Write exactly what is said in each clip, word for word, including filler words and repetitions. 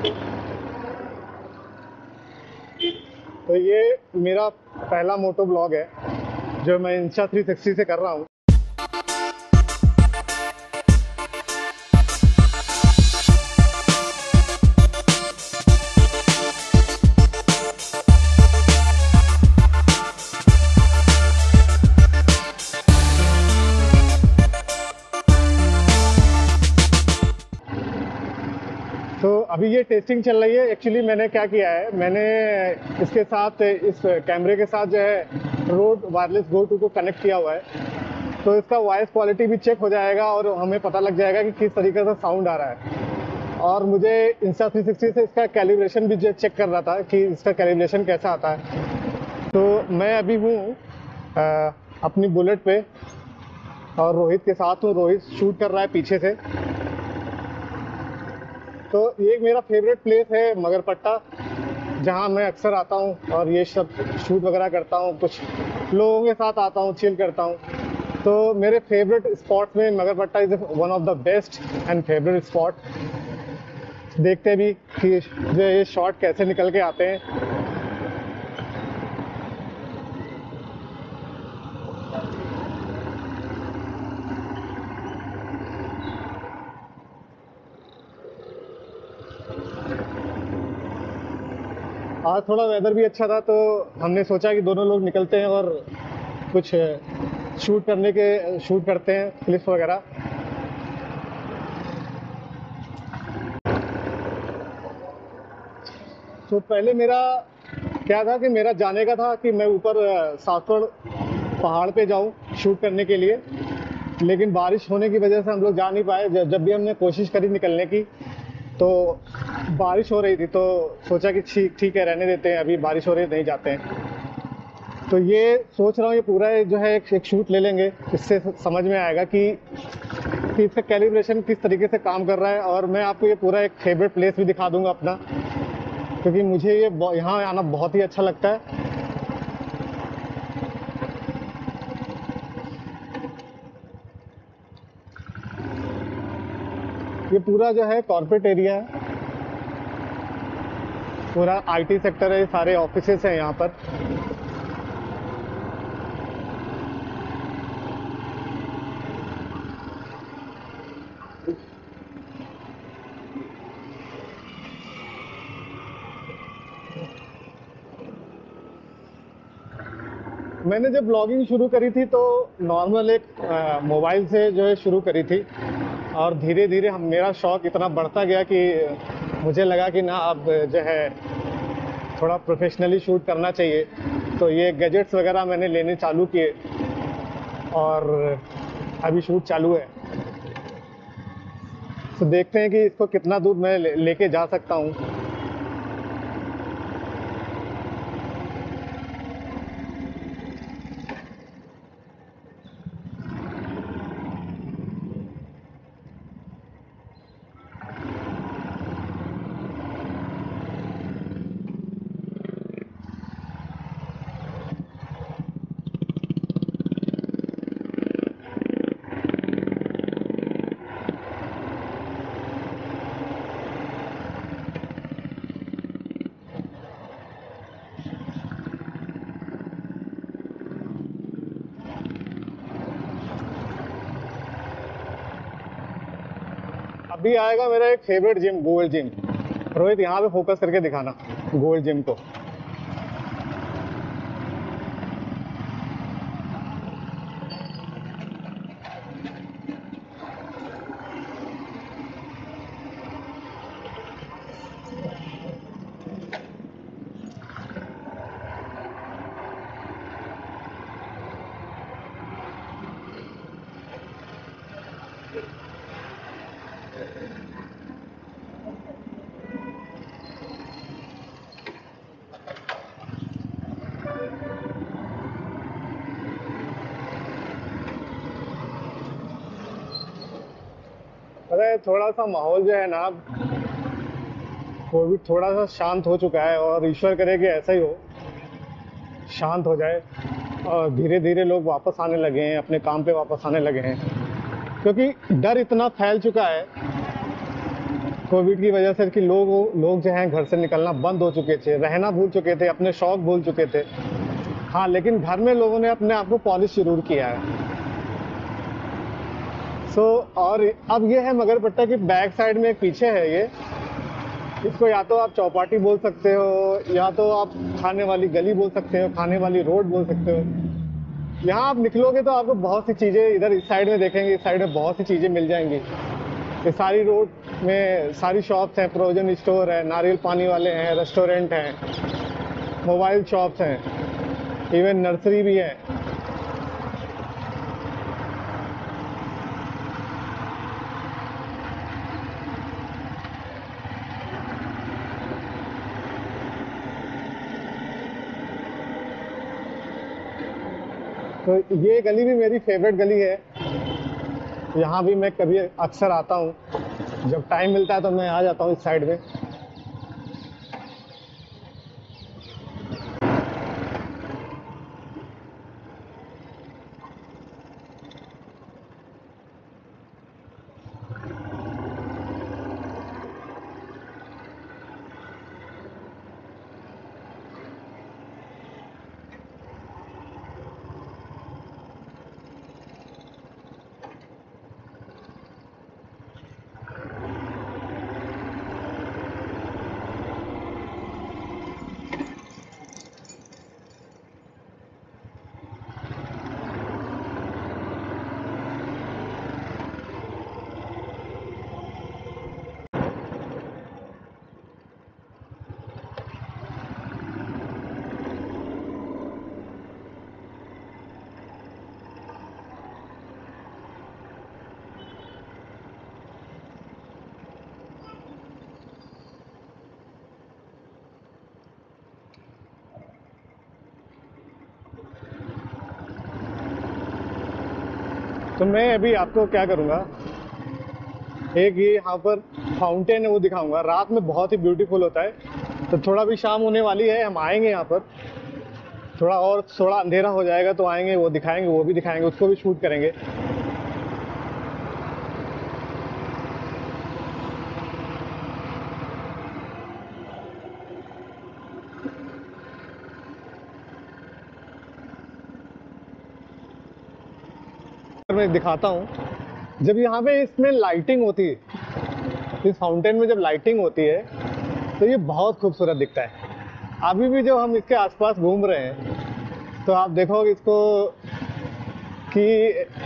तो ये मेरा पहला मोटो ब्लॉग है जो मैं इंस्टा थ्री सिक्सटी से कर रहा हूँ। तो अभी ये टेस्टिंग चल रही है। एक्चुअली मैंने क्या किया है, मैंने इसके साथ इस कैमरे के साथ जो है रोड वायरलेस गो टू को कनेक्ट किया हुआ है। तो इसका वॉइस क्वालिटी भी चेक हो जाएगा और हमें पता लग जाएगा कि किस तरीके से साउंड आ रहा है। और मुझे इंस्टा थ्री सिक्सटी से इसका कैलिब्रेशन भी चेक कर रहा था कि इसका कैलिब्रेशन कैसा आता है। तो मैं अभी हूँ अपनी बुलेट पे और रोहित के साथ हूँ। रोहित शूट कर रहा है पीछे से। तो ये मेरा फेवरेट प्लेस है मगरपट्टा, जहाँ मैं अक्सर आता हूँ और ये सब शूट वगैरह करता हूँ। कुछ लोगों के साथ आता हूँ, चिल करता हूँ। तो मेरे फेवरेट स्पॉट में Magarpatta is one of the best and favourite spot. देखते भी कि जो ये शॉट कैसे निकल के आते हैं। आज थोड़ा वेदर भी अच्छा था तो हमने सोचा कि दोनों लोग निकलते हैं और कुछ शूट करने के शूट करते हैं क्लिप्स वगैरह। तो पहले मेरा क्या था कि मेरा जाने का था कि मैं ऊपर सातपुड़ पहाड़ पे जाऊं शूट करने के लिए, लेकिन बारिश होने की वजह से हम लोग जा नहीं पाए। जब भी हमने कोशिश करी निकलने की तो बारिश हो रही थी, तो सोचा कि ठीक ठीक है रहने देते हैं, अभी बारिश हो रही है नहीं जाते हैं। तो ये सोच रहा हूँ ये पूरा जो है एक, एक शूट ले लेंगे, इससे समझ में आएगा कि, कि इसका कैलिब्रेशन किस तरीके से काम कर रहा है। और मैं आपको ये पूरा एक फेवरेट प्लेस भी दिखा दूंगा अपना, क्योंकि मुझे ये यहाँ आना बहुत ही अच्छा लगता है। ये पूरा जो है कॉर्पोरेट एरिया है, पूरा आईटी सेक्टर है, सारे ऑफिसेस हैं यहाँ पर। मैंने जब ब्लॉगिंग शुरू करी थी तो नॉर्मल एक मोबाइल से जो है शुरू करी थी, और धीरे धीरे हम मेरा शौक़ इतना बढ़ता गया कि मुझे लगा कि ना अब जो है थोड़ा प्रोफेशनली शूट करना चाहिए। तो ये गैजेट्स वगैरह मैंने लेने चालू किए और अभी शूट चालू है। तो देखते हैं कि इसको कितना दूर मैं ले, लेके जा सकता हूँ। अभी आएगा मेरा एक favourite gym, gold gym. Rohit यहाँ पे फोकस करके दिखाना गोल्ड जिम को। अरे थोड़ा सा माहौल जो है ना वो भी थोड़ा सा शांत हो चुका है, और ईश्वर करे कि ऐसा ही हो, शांत हो जाए और धीरे धीरे लोग वापस आने लगे हैं, अपने काम पे वापस आने लगे हैं। क्योंकि डर इतना फैल चुका है कोविड की वजह से कि लोग लोग जो हैं घर से निकलना बंद हो चुके थे, रहना भूल चुके थे, अपने शौक भूल चुके थे। हाँ, लेकिन घर में लोगों ने अपने आप को पॉलिश जरूर किया है। सो और अब ये है मगरपट्टा की बैक साइड में एक पीछे है ये, इसको या तो आप चौपाटी बोल सकते हो, या तो आप खाने वाली गली बोल सकते हो, खाने वाली रोड बोल सकते हो। यहाँ आप निकलोगे तो आपको बहुत सी चीज़ें इधर इस साइड में देखेंगे, इस साइड में बहुत सी चीज़ें मिल जाएंगी। ये सारी रोड में सारी शॉप्स हैं, प्रोविजन स्टोर है, नारियल पानी वाले हैं, रेस्टोरेंट हैं, मोबाइल शॉप्स हैं, इवन नर्सरी भी है। तो ये गली भी मेरी फेवरेट गली है, यहाँ भी मैं कभी अक्सर आता हूँ, जब टाइम मिलता है तो मैं आ जाता हूँ इस साइड में। तो मैं अभी आपको क्या करूँगा, एक ये यहाँ पर फाउंटेन है वो दिखाऊंगा, रात में बहुत ही ब्यूटीफुल होता है। तो थोड़ा भी शाम होने वाली है, हम आएंगे यहाँ पर, थोड़ा और थोड़ा अंधेरा हो जाएगा तो आएंगे, वो दिखाएंगे, वो भी दिखाएंगे, उसको भी शूट करेंगे। मैं दिखाता हूँ, जब यहाँ पे इसमें लाइटिंग होती है, इस फाउंटेन में जब लाइटिंग होती है तो ये बहुत खूबसूरत दिखता है। अभी भी जब हम इसके आसपास घूम रहे हैं तो आप देखोगे इसको कि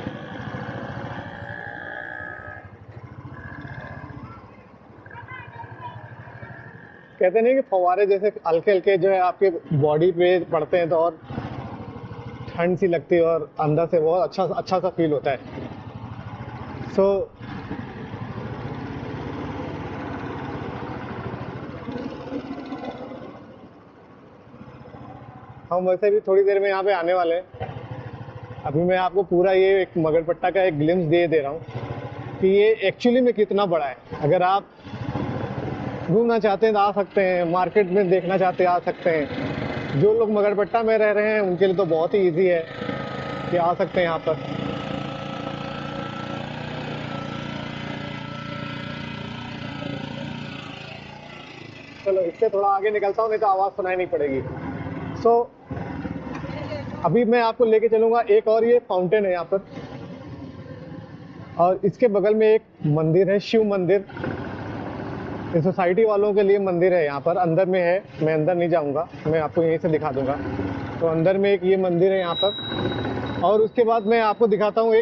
कहते नहीं कि फव्वारे जैसे हल्के हल्के जो है आपके बॉडी पे पड़ते हैं तो और ठंड सी लगती है और अंदर से बहुत अच्छा अच्छा सा फील होता है। सो so, हम वैसे भी थोड़ी देर में यहाँ पे आने वाले हैं। अभी मैं आपको पूरा ये एक मगरपट्टा का एक ग्लिम्स दे दे रहा हूँ कि ये एक्चुअली में कितना बड़ा है। अगर आप घूमना चाहते हैं तो आ सकते हैं, मार्केट में देखना चाहते हैं आ सकते हैं। जो लोग मगरपट्टा में रह रहे हैं उनके लिए तो बहुत ही इजी है कि आ सकते हैं यहाँ पर। चलो इससे थोड़ा आगे निकलता हूँ, नहीं तो आवाज़ सुनाई नहीं पड़ेगी। सो so, अभी मैं आपको लेके चलूँगा, एक और ये फाउंटेन है यहाँ पर, और इसके बगल में एक मंदिर है, शिव मंदिर। इस सोसाइटी वालों के लिए मंदिर है, यहाँ पर अंदर में है, मैं अंदर नहीं जाऊँगा, मैं आपको यहीं से दिखा दूँगा। तो अंदर में एक ये मंदिर है यहाँ पर, और उसके बाद मैं आपको दिखाता हूँ एक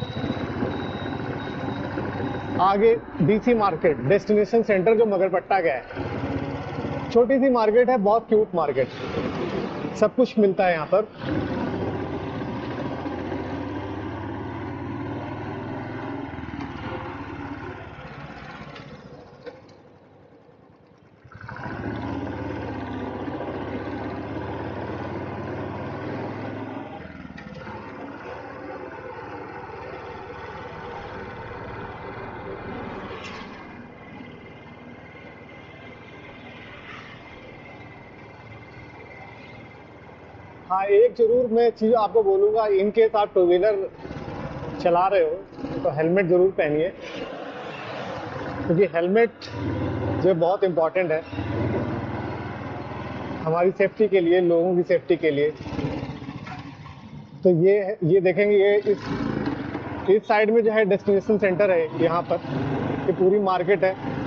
आगे डीसी मार्केट, डेस्टिनेशन सेंटर, जो मगरपट्टा का है। छोटी सी मार्केट है, बहुत क्यूट मार्केट, सब कुछ मिलता है यहाँ पर। हाँ, एक जरूर मैं चीज़ आपको बोलूँगा, इनकेस आप टू व्हीलर चला रहे हो तो हेलमेट ज़रूर पहनिए। क्योंकि हेलमेट जो बहुत इम्पोर्टेंट है हमारी सेफ्टी के लिए, लोगों की सेफ्टी के लिए। तो ये ये देखेंगे, ये इस इस साइड में जो है डेस्टिनेशन सेंटर है, यहाँ पर ये पूरी मार्केट है।